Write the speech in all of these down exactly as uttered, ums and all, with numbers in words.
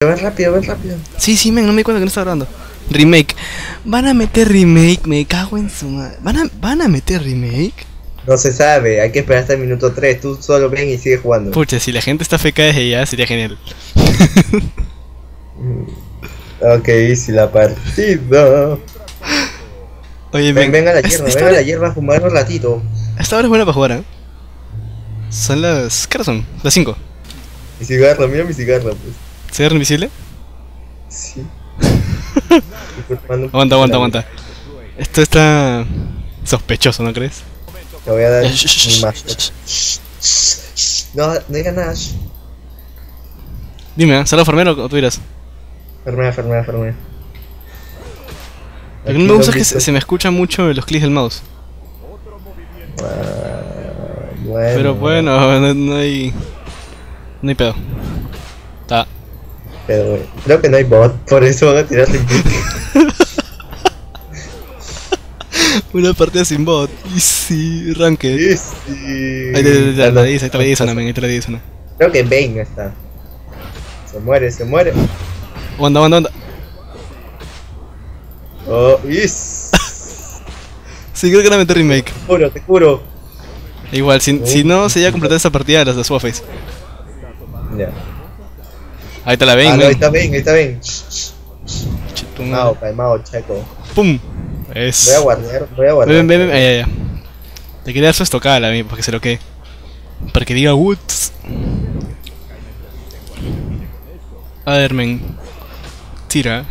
Ven rápido, ven rápido. Sí, sí, men, no me di cuenta que no estaba grabando. Remake. ¿Van a meter remake? Me cago en su madre. ¿Van a, ¿Van a meter remake? No se sabe, hay que esperar hasta el minuto tres. Tú solo ven y sigue jugando. Pucha, si la gente está feca desde ya sería genial. Ok, si la partida. Oye, Ven, men, ven a la es- hierba, esta ven a hora- la hierba a fumar un ratito. Esta hora es buena para jugar, ¿eh? Son las... ¿Qué hora son? Las cinco. Mi cigarro, mira mi cigarro, pues. ¿Se ve invisible? Sí. Aguanta, aguanta, aguanta. Esto está... sospechoso, ¿no crees? Te voy a dar Eh, shh, shh, mi shh, mascota. shh. No, no digas nada. Dime, ¿eh? ¿Salo farmero o tú dirás? Enfermera, enfermera, enfermera. Lo que no me gusta es que se, se me escuchan mucho los clics del mouse. Ah, bueno. Pero bueno, no, no hay... No hay pedo. Está. Pero creo que no hay bot, por eso van a tirar remake. Una partida sin bot. Easy, ranked. Sí, sí. Ahí te, te, te, la dice, ahí te la dice una, men, ahí te la dice una. Creo que Bane está. Se muere, se muere. Aguanta, aguanta, aguanta. Oh, is. Sí, creo que era meter remake. Te juro, te juro. Igual, si, si no se llega a completar esa partida, las de Swapface. Ya. Ahí te la ven, Ah, no, men. ahí está Bane, ahí está Bane. Chito, Calmado, madre. calmado, checo. Pum. Es. Voy a guardar, voy a guardar. Ven, ven, ven, ven, ya, ya, ya. Te quería dar su estocada a mí, para que se lo quede. Para que diga Woods. A ver, men. Tira.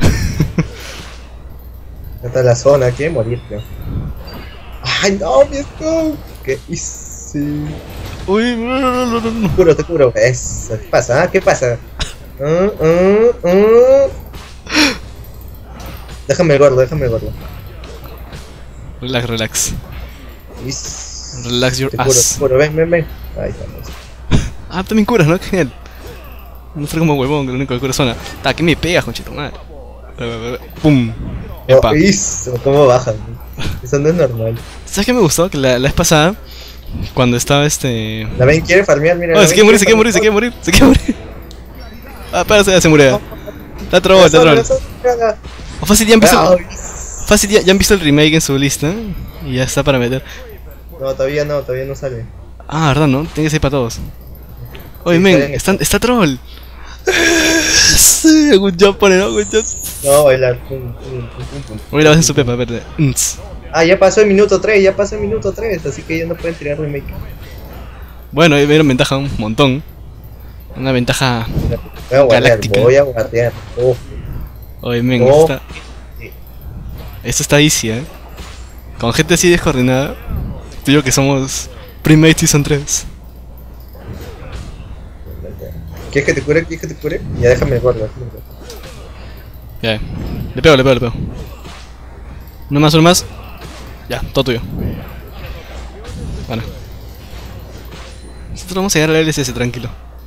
Esta está la zona, quiere morir, creo. Ay, no, mi stone. ¿Qué hice? Uy, no, no, no, no, no. Te juro, te juro. Eso, ¿qué pasa? ¿Ah? ¿Qué pasa? Ah, ah, ah. Déjame el gordo, déjame el gordo. Relax, relax. Is. Relax your Te juro, te ass. juro, ven, ven, ven. Ahí estamos. Ah, también curas, ¿no? Genial. No fue como huevón, que lo único que cura es zona. Ta, que me pegas, conchito, madre. Pum. Epa. Oh, is. ¿Cómo bajan? Eso no es normal. ¿Sabes qué me gustó? Que la, la vez pasada, cuando estaba este... La ven quiere farmear, mira. Oh, la se ven quiere morir, se quiere morir, se farmear. quiere morir, se quiere morir. Ah, espera, ya se murió. Está troll, está troll. O fácil, ya han visto, Ah, fácil ya, ya han visto el remake en su lista. Y ya está para meter. no, todavía no, todavía no sale. Ah, verdad, ¿no? Tiene que ser para todos. Oye, Sí, men, está bien. está, está troll. Sí, good job, pone, ¿no? Good job. No, bailar. Pum, pum, pum, pum, pum. Voy a grabar en su pepa, espérate. Ns. Ah, ya pasó el minuto tres, ya pasó el minuto tres, así que ya no pueden tirar remake. Bueno, ahí vieron ventaja un montón. Una ventaja. Voy a guardar, Galáctica. voy a guardar. Oh, Oye, men, Oh. esta. Esto está easy, eh. Con gente así descoordinada. Tú y yo que somos Primate Season tres. ¿quieres que te cure? ¿Quieres que te cure? Ya déjame el gordo. déjame el gordo. Ya, le pego, le pego, le pego. Uno más, uno más. Ya, todo tuyo. Bueno. Nosotros vamos a llegar al L S S, tranquilo.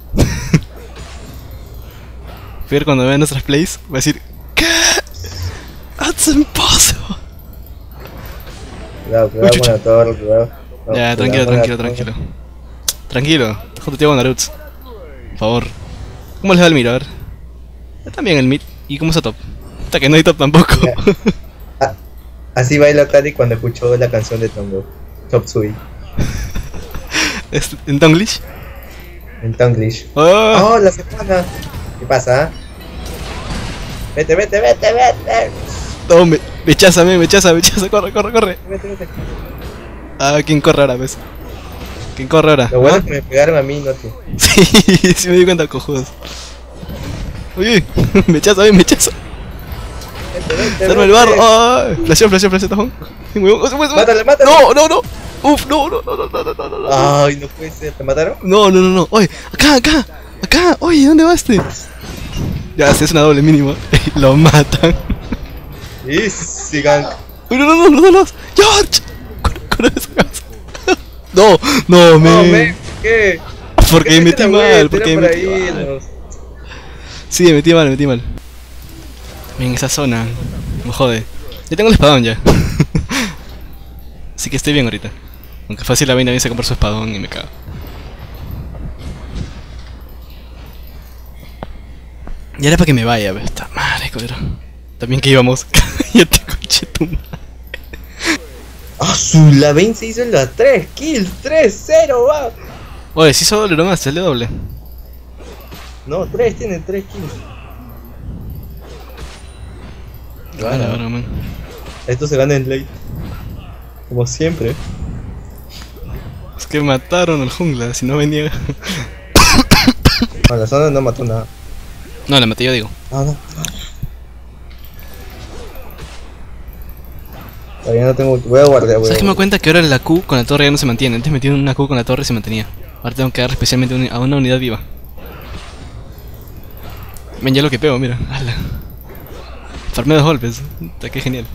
Fier cuando vea nuestras plays va a decir ¿qué? That's impossible. Cuidado, Uy, cuidado chucha. con la torre, cuidado. No, Ya, cuidado tranquilo, con la tranquilo, torre. tranquilo. Tranquilo, déjate te hago Naruto. Por favor. ¿Cómo les va el mid? A ver. Está bien el mid. ¿Y cómo está top? Hasta que no hay top tampoco. Ya. Ah, así baila Tari cuando escuchó la canción de Tongo. Chop Suey. Es- ¿En Tonglish? En Tonglish. ¡Oh! ¡Oh, la semana! ¿Qué pasa? Vete, vete, vete, vete. No, me, me echaza, me, me echaza, me echaza, corre, corre, corre. Vete, vete. Ah, ¿quién corre ahora, ves? ¿Quién corre ahora? Lo bueno ¿Ah? es que me pegaron a mí, no tú. Sí, sí me di cuenta, cojudos. Oye, me echaza, me, me echaza. Vete, vete, Darme el vete. barro. ¡Ah! Flasheo, flasheo, flasheo, tajón. Sí, muy bueno. Mátale, mátale. No, no, no. Uf, no, no, no, no, no, no, no, no. Ay, no puede ser. ¿Te mataron? No, no, no, no. Oye, acá, acá, acá. Oye, ¿dónde va este? Ya, si es una doble mínima. Lo matan. Sí, sigan. Uy, no, no, no, no, no, no. George. Cura- cura esa casa. No, no, me. No, me, ¿qué? Porque ¿Qué me metiste metí la mal, vuelta? porque Era me por metí ahí, mal. no. Sí, me metí mal, me metí mal. En esa zona. Me jode. Ya tengo el espadón ya. Así que estoy bien ahorita. Aunque fácil la vaina viene a comprar su espadón y me cago. Ya era para que me vaya, ve. Esta madre, codero. También que íbamos. Ya te coche tu madre. ¡Ah, su! La Vayne se hizo las tres kills, tres cero, va. Oye, si hizo doble nomás, sale doble. No, tres, tiene tres kills. Bueno, bueno, man. Esto se gana en late. Como siempre. Es que mataron al jungla, si no venía. A la zona no mató nada. No, la maté yo, digo. Ah, no. Todavía no tengo. Voy a guardar, voy a ¿Sabes que me guardar. doy cuenta que ahora la Q con la torre ya no se mantiene? Antes metí una Q con la torre y se mantenía. Ahora tengo que dar especialmente uni- a una unidad viva. Ven ya lo que pego, mira. Ala. Farmeo dos golpes. Está que genial.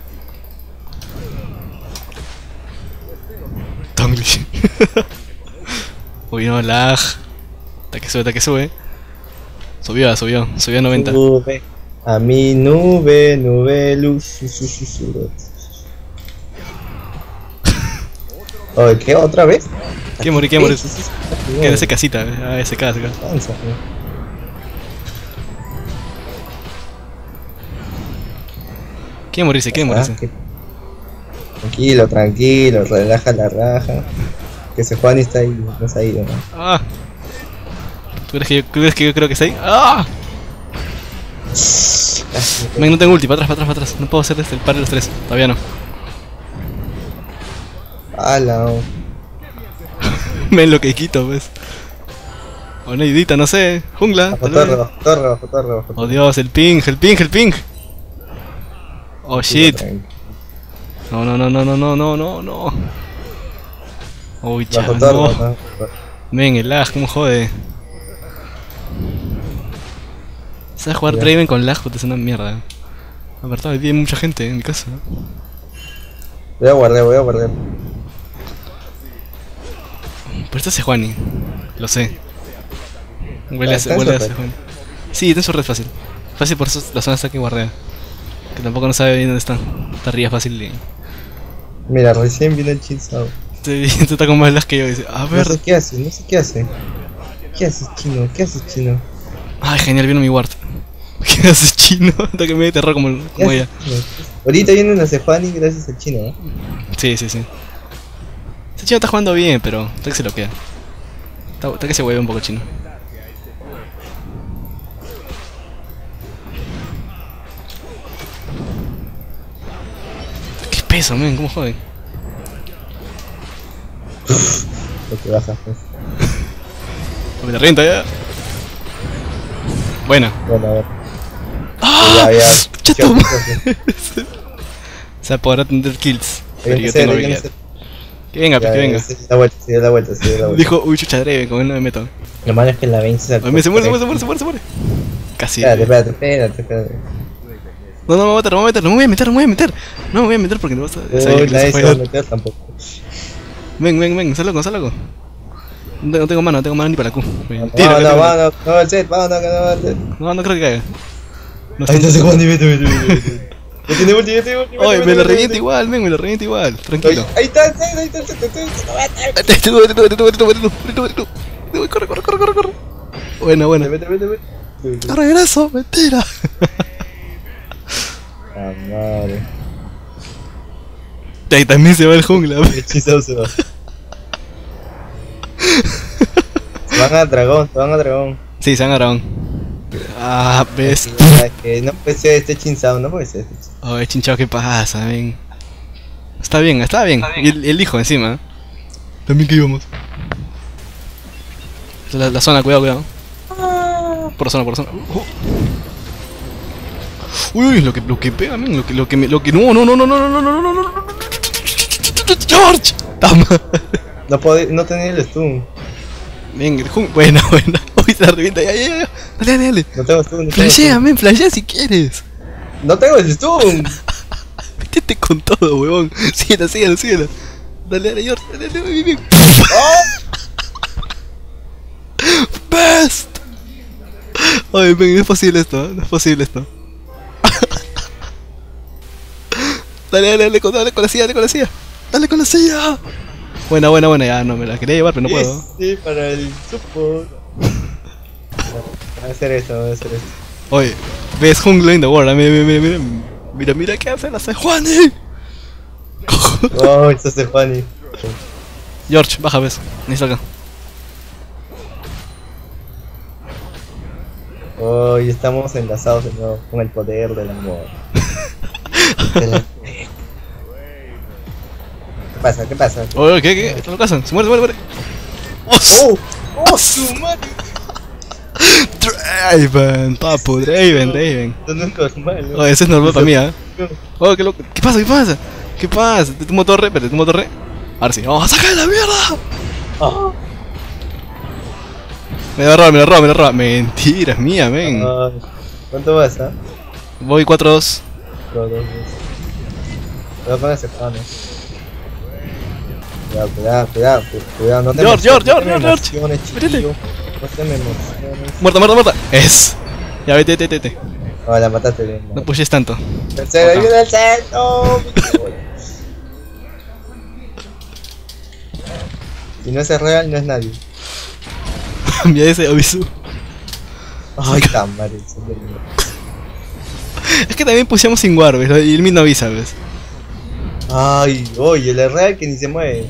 Tonglish. Uy, no, lag. Está que sube, está que sube. Subió, subió, subió a noventa. Nube. A mi nube, nube, luz. Su, su, su, su. Oye, ¿qué? ¿Otra vez? ¿Qué morir, qué morir? Sí, sí, sí, sí. ¿Qué de ese casita? Ah, ese K, ese K. Avanza, ¿no? Quiere morirse, quiere morirse. Ah, que- Tranquilo, tranquilo, relaja la raja. Que ese Juan está ahí, no se ha ido, ¿no? Ah. ¿Tú crees que yo, ¿tú crees que yo creo que está ahí? ¡Ah! Ven, no tengo ulti, para atrás, para atrás, para atrás. No puedo hacer este, el par de los tres. Todavía no. Ala, oh. Ven lo que quito, pues. O una idita, no sé. Jungla. Bajo tal torre, vez. bajo torre, bajo torre, bajo Oh torre. Dios, el ping, el ping, el ping. Oh shit. Tranquilo. No, no, no, no, no, no, no, no, no. Uy, Bajo chaval, torre, no. bajo torre. Ven, el lag, cómo jode. ¿Sabes jugar Ya. Draven con lag? Puta, es una mierda. A ver, todavía hay mucha gente en mi casa. Voy a guardar, voy a guardar. Pero este es Sejuani. Lo sé. Huele Ah, a, está en huele su a red. Sejuani. Sí, está en su red fácil. Fácil por eso la zona está que guardea. Que tampoco no sabe bien dónde está. Está arriba fácil y... Mira, recién viene el chinzado. Este este está con más lag que yo. Dice, a No ver. sé qué hace, no sé qué hace. ¿Qué haces, chino? ¿Qué haces, chino? Ay, genial, vino mi ward. ¿Qué haces, chino? Hasta que me de terror como, ¿Qué como haces, ella. chino? Ahorita viene una Sejuani gracias al chino, ¿no? Sí, sí, sí. Este chino está jugando bien, pero está que se lo queda. Está, está que se hueve un poco el chino. Qué peso, men, cómo joden. Lo que baja, pues. Porque te revienta ya. Buena. Bueno, a ver. ¡Ah! Ya, ya. ¡Chato! Ya, Se va a poder atender kills. Pero ya, yo ya, tengo ya, ya, habilidad. ya, Que venga, pues ya, que venga. Se dio la vuelta, se dio la vuelta, se dio la vuelta. Dijo, uy, chucha Draven, con él no me meto. Lo malo es que la Vayne se Ay, me se muere, se muere, se muere, se muere, se muere. Casi. Espérate, espérate, espérate, espérate. No, no me voy a meter, no me voy a meter, no me voy a meter, no me voy a meter. No me voy a meter porque no vas a. o sea, Uy, les nadie se fue- va a meter tampoco. Ven, ven, ven, sal loco, sal loco. No tengo, no tengo mano, no tengo mano ni para la Q. Mentira, No, que no, tengo- no, no, el set, vamos, no, no, el set. no, no creo que caiga. No Ahí está- está Sejuani, vete, vete, vete, vete. Ya tiene ulti, ya tiene ulti. vete, Oye, vete, me lo vete, revienta vete. igual, ven, me lo revienta igual. Oye, Tranquilo. ahí está el set, ahí está el set, ahí está el set, vete. Vete, vete, vete, vete, vete, vete, vete, vete, vete. Corre, corre, corre, corre, corre. Buena, buena. Vete, vete, vete, vete. Regreso, mentira. Ah, madre. Ahí también se va el jungla. El hechizado se va. Se van a dragón, se van a dragón. Sí, se han agarrado. Ah, ves. Es que no puede ser este chinzado, no puede ser este chinzado. Oh, chinchado, ¿qué pasa, ven? Está bien, está bien. Y el, el hijo encima. También que íbamos. La, la zona, cuidado, cuidado. Por zona, por zona. Uh, uh. Uy, uy, lo que, lo que pega, men, lo que, lo que me, lo que, no, no, no, no, no, no, no, no, no, no, no, George. Tama. No, puede, no tenía el stun. Ven, el jung, buena, buena. Uy, se la revienta, ya, ya, ya. Dale, dale, dale. No tengo stun. No tengo Flashea, stun. men, flashea si quieres. No tengo el stun. Métete con todo, huevón. Síguela, síguela, síguela. Dale, dale, George, dale, dale, bien, bien. Oh, Best. Ay, ven, no es posible esto, no es posible esto. Dale, dale, dale, con- dale con la silla, dale con la silla. Dale con la silla. Buena, buena, buena, ya no me la quería llevar, pero no puedo. Sí, para el support. Voy a hacer esto, voy a hacer esto. Oye, ves jungla in the world. Mira, mira, mira, mira. Mira, mira qué hace la Sejuani. Oh, esto es Juani. George, baja, ves. Necesito acá. Hoy estamos enlazados de nuevo con el poder del amor. De la- ¿Qué pasa? ¿Qué pasa? Oye, ¿qué? ¿Qué? ¿Qué lo casan? Se muere, se muere, se muere. ¡Oh! ¡Oh, su madre! Draven, papu, Draven, Draven. Esto no es normal, ¿no? Oye, ese es normal para mí, ¿ah? Oh, qué loco. ¿Qué pasa? ¿Qué pasa? ¿Qué pasa? ¿Te tumbo torre? Pero te tumbo torre. Ahora sí, vamos a sacar la mierda. Ah, Me la roba, me la roba, me la roba. Mentira, es mía, men. ah, ¿cuánto vas, ah? Voy cuatro dos. Dos, dos, dos. Cuidado con ese pan, eh. Cuidado, cuidado, cuidado, cu- cuidado, no te George, emociones, George, no te George, George, emociones, Métele. chiquillo. No te me emociones. Muerta, muerta, muerta. Es. Ya, vete, vete, vete. Ah, la mataste bien. No pushes tanto. El cero, Otra. ayuda el cero. No, si no es real, no es nadie. Mira ese aviso. Ay, cámara, eso es verdad. Es que también pusimos sin war, ¿ves? Y el mid no avisa, ¿ves? Ay, oye, el real que ni se mueve.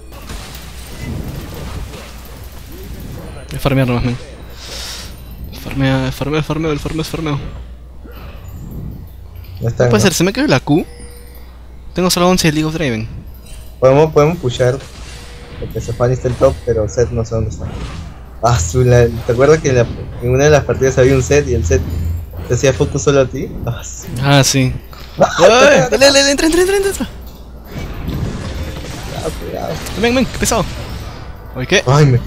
Es farmear nomás, men. Farmea, farmeo, farmeo, el farmeo es farmeo. No está, No puede ¿no? ser, se me quedó la Q. Tengo solo once de League of Draven. Podemos, podemos pushar. Porque Sejuani está en top, pero Seth no sé dónde está. Ah, su, la- ¿te acuerdas que en, la- en una de las partidas había un Seth y el Seth te hacía focus solo a ti? Ah, su- Ah, sí. Ay, dale, dale, dale, entra, entra, entra, entra. cuidado, cuidado. Ven, ven, qué pesado. Oye, ¿qué? Ay, me.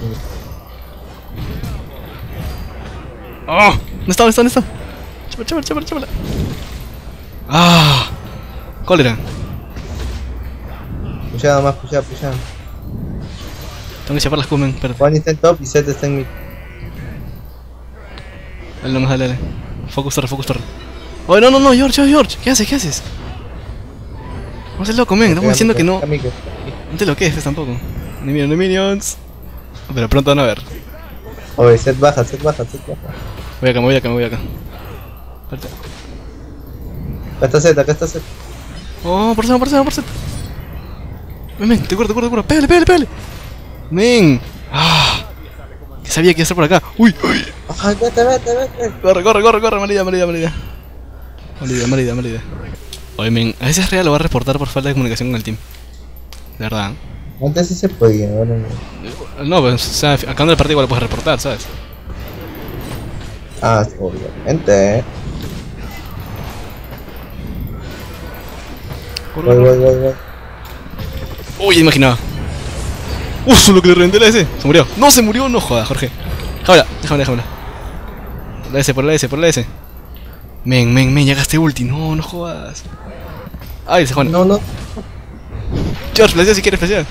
¡Oh! ¿Dónde está? ¿Dónde está? ¿Dónde está? Chápala, chápala, chápala, chápala. ¡Ah! Cólera. Pushada más, pushada, pushada. Tengo que chapar las Q, men. Espérate. Juan está en top y Seth está en mid. Dale nomás, dale, dale. Focus torre, focus torre. Oye, no, no, no, George, George, George. ¿Qué haces? ¿Qué haces? No seas loco, men. Estamos diciendo que no. Amigo. No te lo quedes tampoco. Ni minions, ni minions. Pero pronto van a ver. Oye, Seth baja, Seth baja, Seth baja. Voy acá, me voy acá, me voy acá. Espérate. Acá está Seth, acá está Seth. Oh, por cero, por cero, por cero. Men, men, te curo, te curo, te curo. Pégale, pégale, pégale. Men. Ah. Que sabía que iba a estar por acá. Uy, uy. Ay, vete, vete, vete. Corre, corre, corre, corre. Malida, malida, malida. Malida, malida, malida. Oye, men, a veces real lo va a reportar por falta de comunicación con el team. De verdad. Antes sí se podía, ahora no. No, pues, o sea, acabando el partido igual lo puedes reportar, ¿sabes? Ah, obviamente. Corre, Voy, corre. voy, voy, voy. Uy, imaginaba. Uf, lo que le reventé la S. Se murió. No, se murió, no jodas, Jorge. Déjamela, déjamela, déjamela. La S, por la S, por la S. Men, men, men, ya gasté ulti. No, no jodas. Ay, se Juan. No, no. George, flashea si quieres flashea.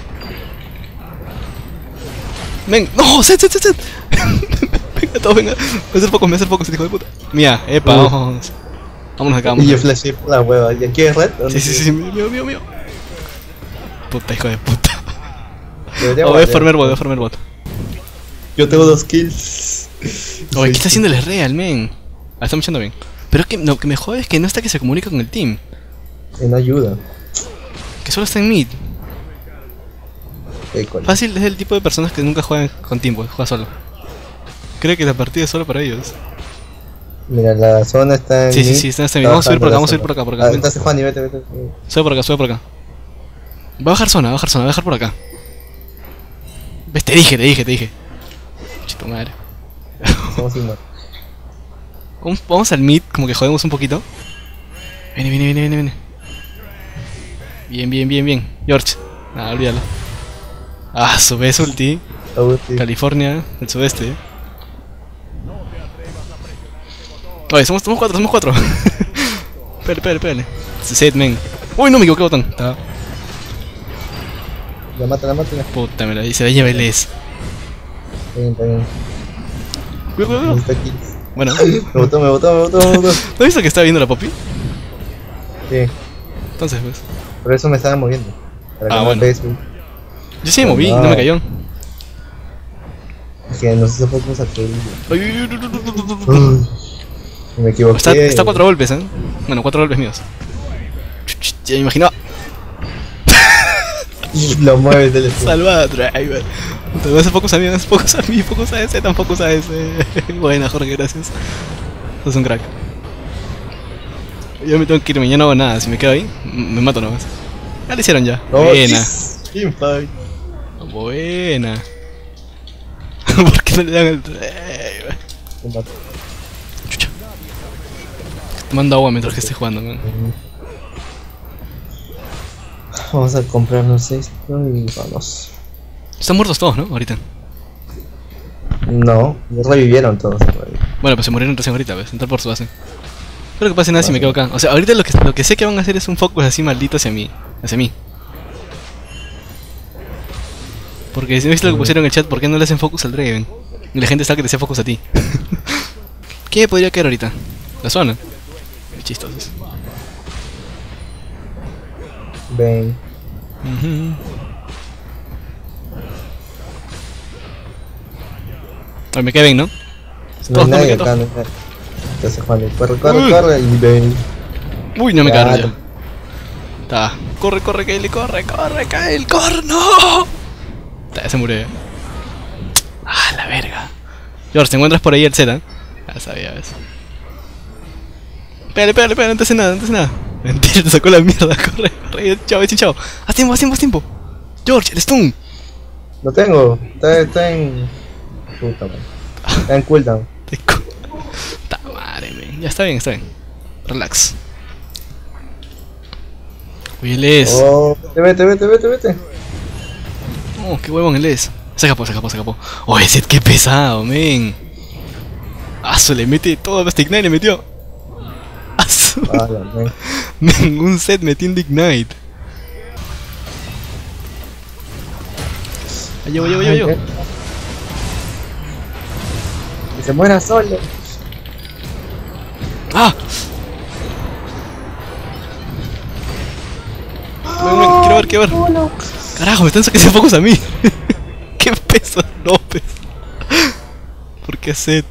Men, no, set, set, set, set. Venga, todo, venga. Me voy a hacer pocos, me voy a hacer pocos, hijo de puta. Mía, epa, Uy. vamos. Vámonos acá, Y vámonos yo acá. flashé por la hueva. ¿Y aquí es red? Sí, sí, sí, sí, mío, mío, mío. Puta, hijo de puta. Debería Oh, voy a valer. farmear bot, voy a farmear bot. Yo tengo dos kills. Oye, ¿qué está haciendo el real, men? Ah, está echando bien. Pero es que lo que me jode es que no está que se comunica con el team. Que no ayuda. Que solo está en mid. Eh, ¿cuál? Fácil es el tipo de personas que nunca juegan con team, pues, juega solo. Cree que la partida es solo para ellos. Mira, la zona está en. Sí, sí, mid. sí, está, está bien. Vamos a subir por acá, vamos a subir por acá, por acá. Ah, Ven. entonces Juan, y vete, vete. vete. Sube por acá, sube por acá. Va a bajar zona, va a bajar zona, va a bajar por acá. ¿Ves? Te dije, te dije, te dije. Chito madre. Somos igual. Vamos- Vamos al mid, como que jodemos un poquito. Viene, viene, viene, viene, viene. Bien, bien, bien, bien. George. Nada, olvídalo. Ah, sube ulti. Agustín. California, el sudeste. Oye, somos, somos cuatro, somos cuatro. Pégale, pégale, pégale. Set, men. Uy, no me equivoqué, botón. Estaba- La mata, la mata. Puta, me la dice, de lleva el S. Está bien, está bien. Cuidado, cuidado. Necesita kills. Bueno, Me botó, me botó, me botó, me botó. ¿no has visto que estaba viendo la Poppy? Sí, Entonces, pues. por eso me estaba moviendo. Para Ah, que no bueno. me pegues un- Yo sí me moví, No. no me cayó. Es que nos hizo focus a que. Ay, ay, ay, ay, ay, ay, ay, ay. Uy. Me equivoqué. Está, está a cuatro golpes, ¿eh? Bueno, cuatro golpes míos. Chuch, ya me imaginaba. Lo mueves del estilo. Salvada driver. No hace pocos a mí, no hace pocos a mí, pocos a ese, tampoco a ese. Buena, Jorge, gracias. Sos un crack. Yo me tengo que irme, ya no hago nada. Si me quedo ahí, me mato nomás. Ya lo hicieron ya. Oh, Buena. Teamfight. Buena. ¿Por qué no le dan el driver? Me mato. Chucha. Mando agua mientras que esté jugando, man. Vamos a comprarnos esto y vamos. Están muertos todos, ¿no? Ahorita. No, ya revivieron todos. Bueno, pues se murieron recién ahorita, ¿ves? Entrar por su base. Creo que pase nada si me quedo acá. O sea, ahorita lo que, lo que sé que van a hacer es un focus así maldito hacia mí. Hacia mí. Porque si no viste lo que pusieron en el chat, ¿por qué no le hacen focus al Draven? Y la gente está que te hacía focus a ti. ¿Qué podría quedar ahorita? La zona. Qué chistosos. Ven. Uh-huh. Ay, me quedé bien, ¿no? No hay Todos, no me nadie quedo. acá, no hay nadie. Entonces Juan, corre, corre, Uy. corre y ven. Uy, no me Claro. cagaron ya. Ta. Corre, corre, Kyle, corre, corre, Kyle, corre, no. Ta, ya se murió. Ah, la verga. George, ¿te encuentras por ahí el Z? Ya sabía, ves. Pégale, pégale, pégale, no te hace nada, no te hace nada. Mentira, te sacó la mierda, corre, corre, chao, chao, chao. Haz tiempo, haz tiempo, haz tiempo. George, el stun. Lo tengo, está, está en. Puta madre. Está en cooldown. Te co- Ta madre, man. Ya está bien, está bien. Relax. Uy, él es. Oh, vete, vete, vete, vete. Oh, qué huevón él es. Se escapó, se escapó, se escapó. Oh, ese qué pesado, men. Asu, le mete todo, hasta Ignite le metió. Asu. Ah, la men. Men, un set metiendo Ignite. Ahí llevo, llevo, llevo, llevo. Que se muera solo. ¡Ah! Ven, ven, quiero ver, quiero ver. Carajo, me están sacando focos a mí. ¿Qué peso, López? ¿Por qué set?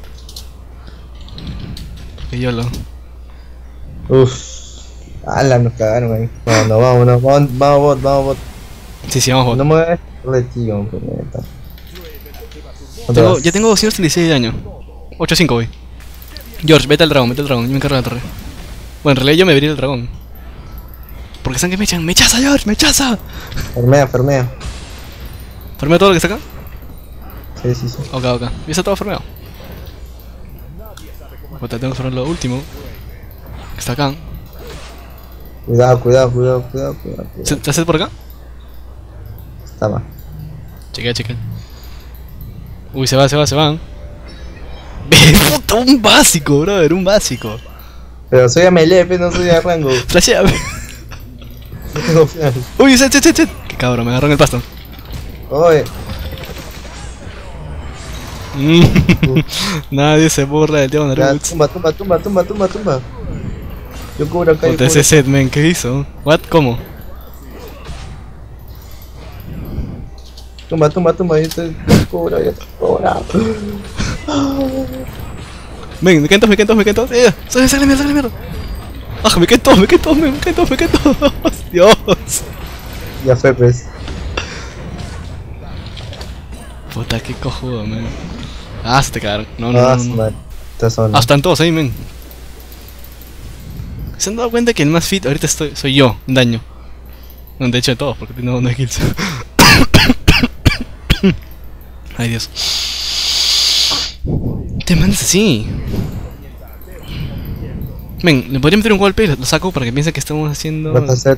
Que yo lo. Uff. Ala, nos cagaron ahí. Bueno, vámonos, vamos, vamos, bot, vamos, bot. Sí, sí, vamos, bot. No me voy a retiro, planeta. Tengo, ya tengo doscientos treinta y seis de daño. ocho a cinco voy. George, vete al dragón, vete al dragón, yo me encargo de la torre. Bueno, en realidad yo me vería el dragón. Porque están que me echan, me echaza George, me echaza. Fermea, fermea. ¿Farmeo todo lo que está acá? Sí, sí, sí. Ok, ok. Ya está todo farmeado. Puta, tengo que farmear lo último. Que está acá. Cuidado, cuidado, cuidado, cuidado, cuidado. ¿Se- cuidado. ¿Te haces por acá? Está mal. Chequea, chequea. Uy, se va, se va, se van. Puta, un básico, brother, un básico. Pero soy a melee, pero no soy a rango. Flashea. No tengo flash. Uy, set, set, set, set. Qué cabrón, me agarró en el pasto. Oye, Nadie se burla del Diablo ya, Naruto. tumba, tumba, tumba, tumba, tumba, tumba. Yo cubro acá. yo Puta, cubro. ese set, man, ¿qué hizo? What? ¿Cómo? Tumba, tumba, tumba, yo te yo cubro, yo te cubro. Ven, me caen todos, me caen todos, me caen todos. Eh, sale, sale, mierda, sale, mierda. Ah, me caen todos, me caen todos, me caen todos, me caen todos. Dios. Ya fue, pues. Puta, qué cojudo, man. Ah, se te cagaron. No, no, Ah, no, su no. madre. Esta zona. Ah, están todos ahí, men. ¿Se han dado cuenta que el más fit ahorita estoy, soy yo, en daño? No, de hecho de todos, porque tengo nueve kills. Ay, Dios. Te mandas así. Ven, le podría meter un golpe y lo, lo saco para que piense que estamos haciendo... Vas a hacer.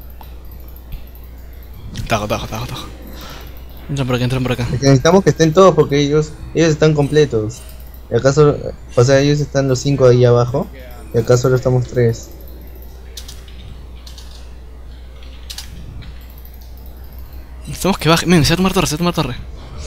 Tajo, tajo, tajo, tajo. Entran por acá, entran por acá. Es que necesitamos que estén todos porque ellos ellos están completos. Y acá solo, o sea, ellos están los cinco ahí abajo. Y acá solo estamos tres. Necesitamos que baje. Men, se va a tomar torre, se va a tomar torre.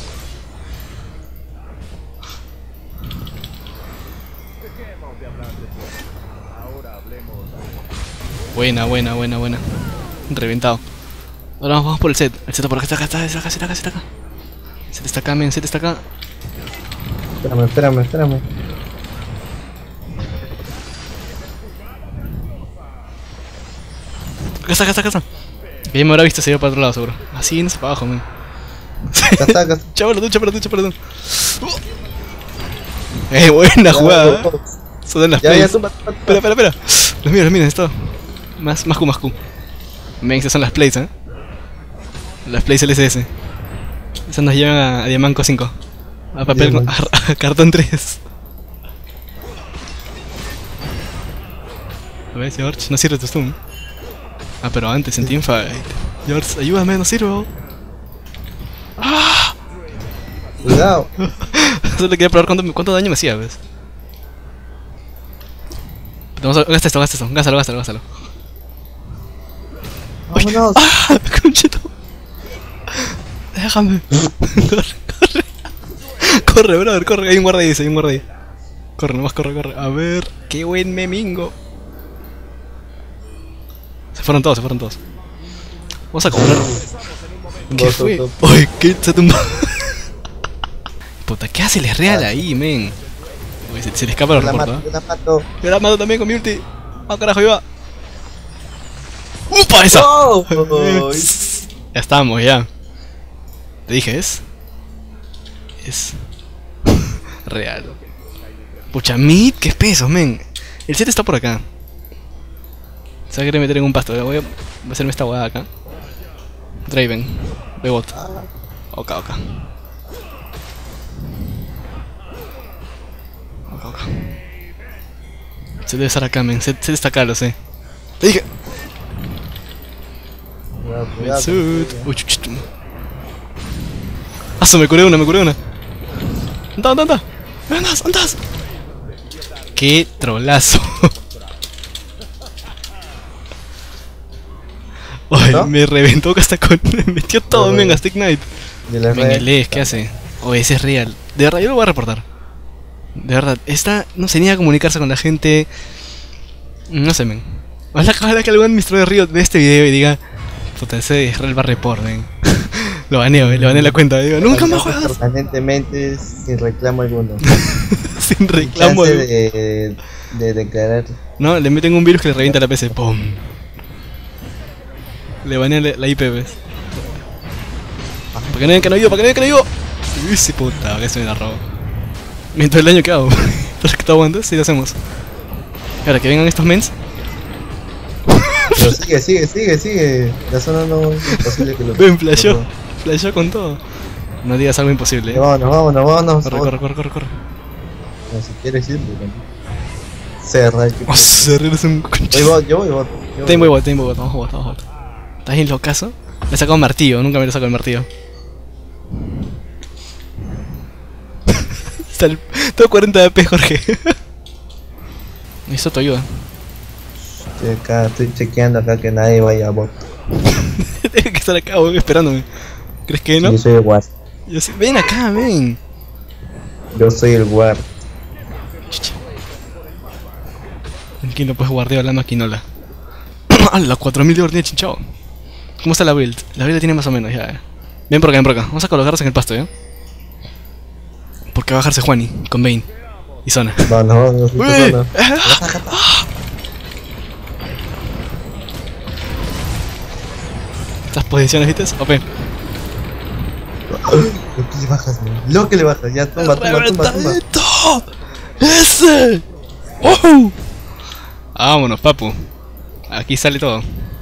Buena, buena, buena, buena. Reventado. Ahora vamos, vamos por el set. El set por acá, está acá, está acá, está acá, está acá. Set está acá, men, set está acá. Espérame, espérame, espérame. Acá está, acá está, acá está. Que ya me habrá visto, se iba para otro lado seguro. Así, no sé para abajo, man. Acá está, acá está. Chaval, tú, chaval, tú, chaval, tú. Eh, buena jugada. Ya, Son las ya, ya, plays. tumba, tumba, tumba. Espera, espera, espera. Los míos, los míos, esto. Más, más Q, más Q. Men, esas son las plays, eh. Las plays L S S. Esas nos llevan a, a Diamanco cinco. A papel, Diamante. a, a cartón tres. A ver, George, no sirve tu stun. Ah, pero antes en teamfight. George, ayúdame, no sirvo. ¡Ah! Cuidado. Solo quería probar cuánto, cuánto daño me hacía, ¿ves? Vamos a, gasta esto, gasta esto, gástalo, gástalo, gástalo. Vámonos. ¡Ah! ¡Concheto! Déjame. Corre, corre. Corre, brother, corre. Hay un guardia ahí, hay un guardia ahí. Corre, nomás corre, corre. A ver, qué buen memingo. Se fueron todos, se fueron todos. Vamos a comprar. ¿Qué Dos, fue? dos, Uy, ¿qué se tumbó? Puta, ¿qué hace el real ahí, men? Uy, se, se le escapa el La aeropuerto, mato, ¿eh? la mato. Yo la mato también con mi ulti. Ah, carajo, iba. ¡Upa, esa! ¡Oh! Ya estamos, ya. Te dije, es. Es. Real. Pucha, mid, qué peso, men. El set está por acá. Se va a querer meter en un pasto. Voy a, voy a hacerme esta hueá acá. Draven. Bebot. Ok, ok. Ok, ok. Se debe estar acá, men. Se, se está acá, lo sé. Te dije. Cuidado, cuidado. Suit. Uy, chuchito. Ah, se me curé una, me curé una. Anda, anda, anda. Andas, andas. Qué trolazo. Ay, ¿No? me reventó hasta con. Me metió todo, Pero- men, a Stick Knight. De la red. Menguelés, ¿qué hace? Oh, ese es real. De verdad, yo lo voy a reportar. De verdad, esta no se niega a comunicarse con la gente. No sé, men. Ojalá, ojalá que algún administrador de Riot ve este video y diga: puta, ese Israel va a report, men. Lo baneo, eh, le baneo la cuenta. Digo: nunca más juegas. Permanentemente sin reclamo alguno. Sin reclamo. Chance eh. de, de declarar. No, le meten un virus que le revienta la P C. ¡Pum! Le banean la, la I P, ¿ves? Para que no vean que no vivo, para que no vean que no vivo. Uy, sí, puta, que se me la robo. Mientras el daño que hago. Entonces, ¿qué te aguantas? Sí, lo hacemos. Ahora que vengan estos mens. Pero sigue, sigue, sigue, sigue. La zona no es imposible que lo. Ven, flashó. Flashó con todo. No digas algo imposible, eh. Vámonos, vámonos, vámonos. Corre, corre, corre, corre, corre. No, si quieres ir, pero. Cerra. Oh, Cerrero es un Voy concho. bot, yo voy bot. yo Ten voy bot, ten bot, vamos a bot, vamos a bot. ¿Estás bien locazo? Le he sacado un martillo, nunca me le he sacado el martillo. Está el... Tengo cuarenta de P, Jorge. Necesito tu ayuda. Estoy acá, estoy chequeando acá que nadie vaya a bot. Tengo que estar acá, weón, esperándome. ¿Crees que no? Yo soy el guard. Yo sí. Ven acá, ven. Yo soy el guard. Chicha. Tranquilo, pues guardeo la maquinola. ¡A la cuatro mil de orden chinchado! ¿Cómo está la build? La build la tiene más o menos, ya. eh. Ven por acá, ven por acá. Vamos a colocarnos en el pasto, ¿ya? Porque va a bajarse Juani con Vayne y Zona. No, no, no, no, ¡Uy! no, no. Estas posiciones, ¿viste? O P. Lo que le bajas, man. Lo que le bajas, ya, tumba, tumba, tumba, tumba. ¡Reventadito! ¡Ese! ¡Oh! Vámonos, papu. Aquí sale todo.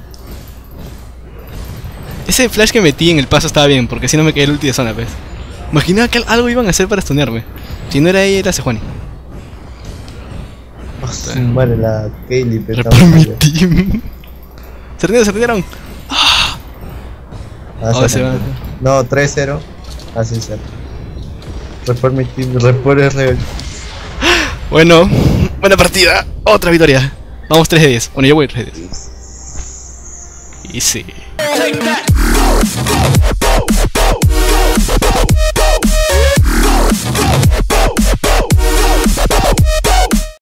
Ese flash que metí en el paso estaba bien, porque si no me caía el ulti de Zona, pues. Imaginaba que algo iban a hacer para stunearme. Si no era ella, era Sejuani. Ah, su madre, la Kaylee, pero Report mi team. Se rindieron, se rindieron. Ah, Oh, se va. No, tres cero. Así se. Report mi team, report es real. Bueno, buena partida. Otra victoria. Vamos tres de diez. Bueno, yo voy tres de diez. Y sí. Take that.